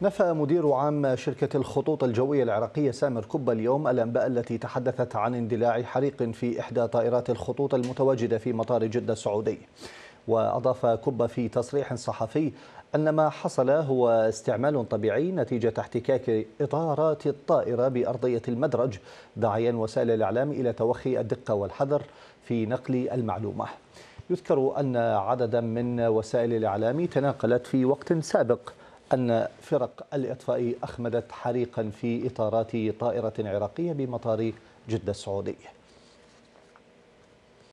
نفى مدير عام شركة الخطوط الجوية العراقية سامر كبة اليوم الأنباء التي تحدثت عن اندلاع حريق في إحدى طائرات الخطوط المتواجدة في مطار جدة السعودي. وأضاف كبة في تصريح صحفي أن ما حصل هو استعمال طبيعي نتيجة احتكاك إطارات الطائرة بأرضية المدرج، داعيا وسائل الإعلام إلى توخي الدقة والحذر في نقل المعلومة. يذكر أن عددا من وسائل الإعلام تناقلت في وقت سابق أن فرق الإطفاء أخمدت حريقا في إطارات طائرة عراقية بمطار جدة السعودية.